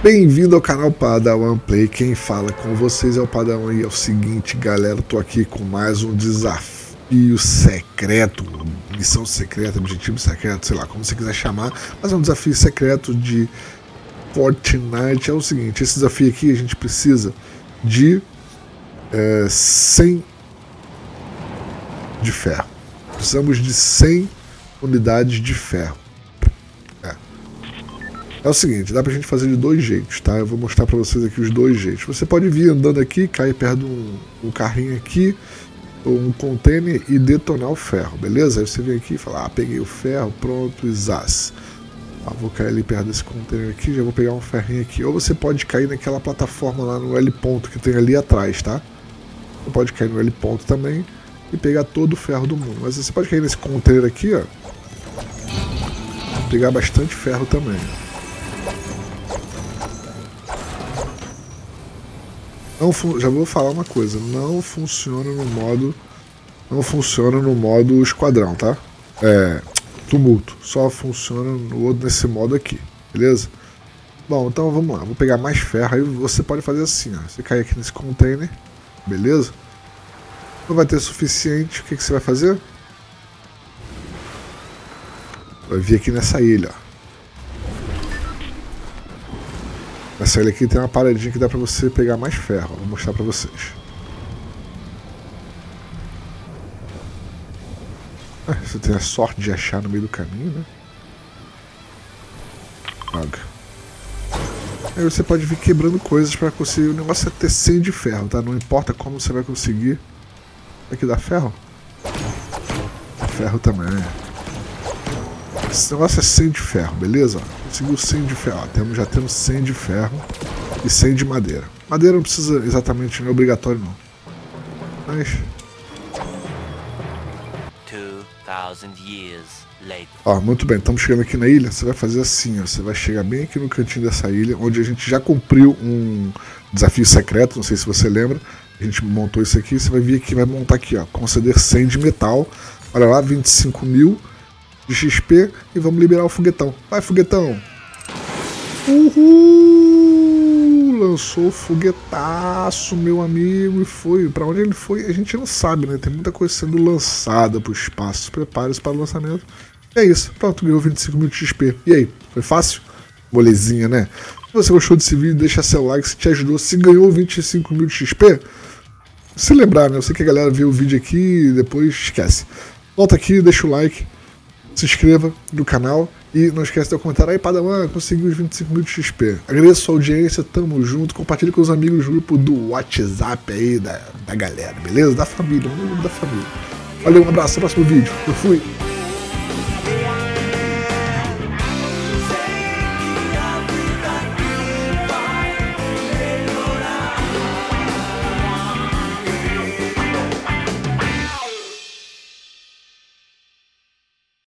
Bem-vindo ao canal Padawan Play, quem fala com vocês é o Padawan e é o seguinte, galera, tô aqui com mais um desafio secreto, missão secreta, objetivo secreto, sei lá, como você quiser chamar, mas é um desafio secreto de Fortnite. É o seguinte, esse desafio aqui a gente precisa de 100 de ferro, precisamos de 100 unidades de ferro. É o seguinte, dá pra gente fazer de dois jeitos, tá? Eu vou mostrar pra vocês aqui os dois jeitos. Você pode vir andando aqui, cair perto de um carrinho aqui, ou um container e detonar o ferro, beleza? Aí você vem aqui e fala, peguei o ferro, pronto, zaz. Vou cair ali perto desse container aqui, já vou pegar um ferrinho aqui. Ou você pode cair naquela plataforma lá no L ponto que tem ali atrás, tá? Você pode cair no L ponto também e pegar todo o ferro do mundo. Mas você pode cair nesse container aqui, ó. Pegar bastante ferro também. Já vou falar uma coisa, não funciona no modo esquadrão, tá? Tumulto, só funciona nesse modo aqui, beleza? Bom, então vamos lá, vou pegar mais ferro, aí você pode fazer assim, ó, você cai aqui nesse container, beleza? Não vai ter suficiente, o que você vai fazer? Vai vir aqui nessa ilha, ó. Essa ilha aqui tem uma paradinha que dá pra você pegar mais ferro. Vou mostrar pra vocês. Você tem a sorte de achar no meio do caminho, né? Droga. Aí você pode vir quebrando coisas pra conseguir. O negócio é ter 100 de ferro, tá? Não importa como você vai conseguir. Aqui dá ferro? Ferro também. Esse negócio é 100 de ferro, beleza? Conseguiu 100 de ferro. Já temos 100 de ferro e 100 de madeira. Madeira não precisa exatamente, não é obrigatório não. Mas... 2000 years later. Ó, muito bem, estamos chegando aqui na ilha. Você vai fazer assim, ó. Você vai chegar bem aqui no cantinho dessa ilha, onde a gente já cumpriu um desafio secreto, não sei se você lembra. A gente montou isso aqui, você vai vir aqui, vai montar aqui, ó. Conceder 100 de metal. Olha lá, 25 mil de XP e vamos liberar o foguetão. Vai, foguetão! Uhul! Lançou o foguetaço, meu amigo, e foi. Pra onde ele foi, a gente não sabe, né? Tem muita coisa sendo lançada pro espaço. Prepare-se para o lançamento. E é isso. Pronto, ganhou 25 mil de XP. E aí, foi fácil? Molezinha, né? Se você gostou desse vídeo, deixa seu like se te ajudou. Se ganhou 25 mil de XP, se lembrar, né? Eu sei que a galera vê o vídeo aqui e depois esquece. Volta aqui, deixa o like. Se inscreva no canal e não esquece de comentar aí, Padawan, consegui os 25 mil de XP. Agradeço a sua audiência, tamo junto, compartilhe com os amigos no grupo do WhatsApp aí da galera, beleza? Da família, no grupo da família. Valeu, um abraço, até o próximo vídeo. Eu fui.